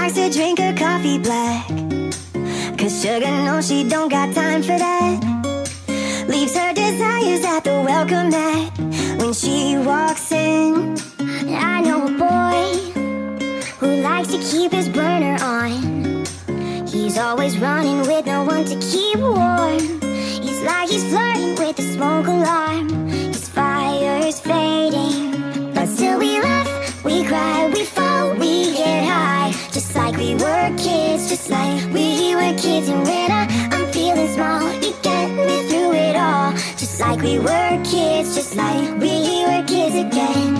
likes to drink her coffee black, 'cause sugar knows she don't got time for that. Leaves her desires at the welcome mat when she walks in. I know a boy who likes to keep his burner on. He's always running with no one to keep warm. It's like he's flirting with the smoke alarm. His fire's fading, but still we laugh, we cry, we fall, we get high. Just like we were kids, just like we were kids. And when I'm feeling small, you get me through it all. Just like we were kids, just like we were kids again.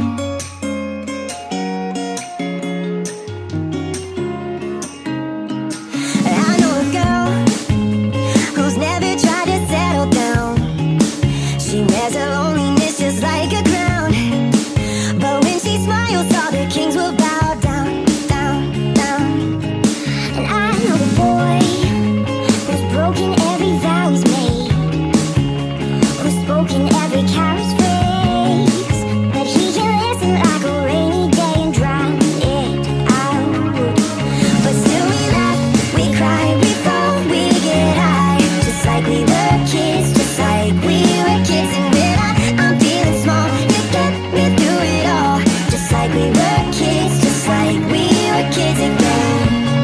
I know a girl who's never tried to settle down. She wears her loneliness just like a crown, but when she smiles, all the kings will bow down, down, down. And I know a boy who's broken every vow he's made, who's spoken every careless phrase, but he can listen like a rainy day and drown it out. But still we laugh, we cry, we fall, we get high. Just like we were kids, just like we were kids. And when I'm feeling small, you get me through it all. Just like we were kids, just like we were kids again.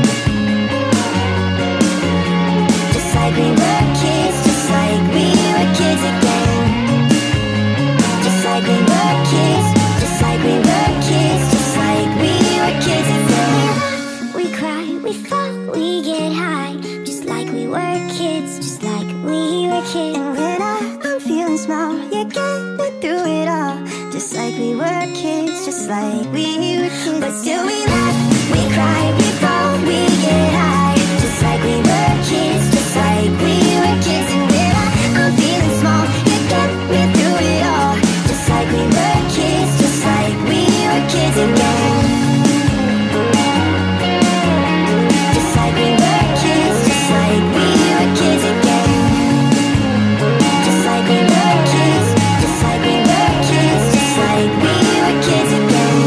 Just like we were kids, just like we were kids again. Just like we were kids, just like we were kids, just like we were kids again. We cry, we fall, we get high. Just like we were kids, just like we were kids. And when I'm feeling small, you get me through it all. Just like we were kids, just like we were kids. But still we laugh, we cry, we fall, we get high. Just like we were kids, just like we were kids. And when I'm feeling small, you get me through it all. Just like we were kids, just like we were kids again. Just like we were kids, just like we were kids again. Just like we were kids, just like we were kids, just like we were kids again.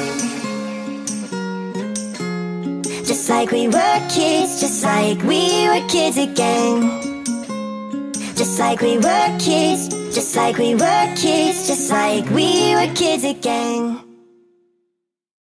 Just like we were kids, just like we were kids again. Just like we were kids, just like we were kids, just like we were kids again.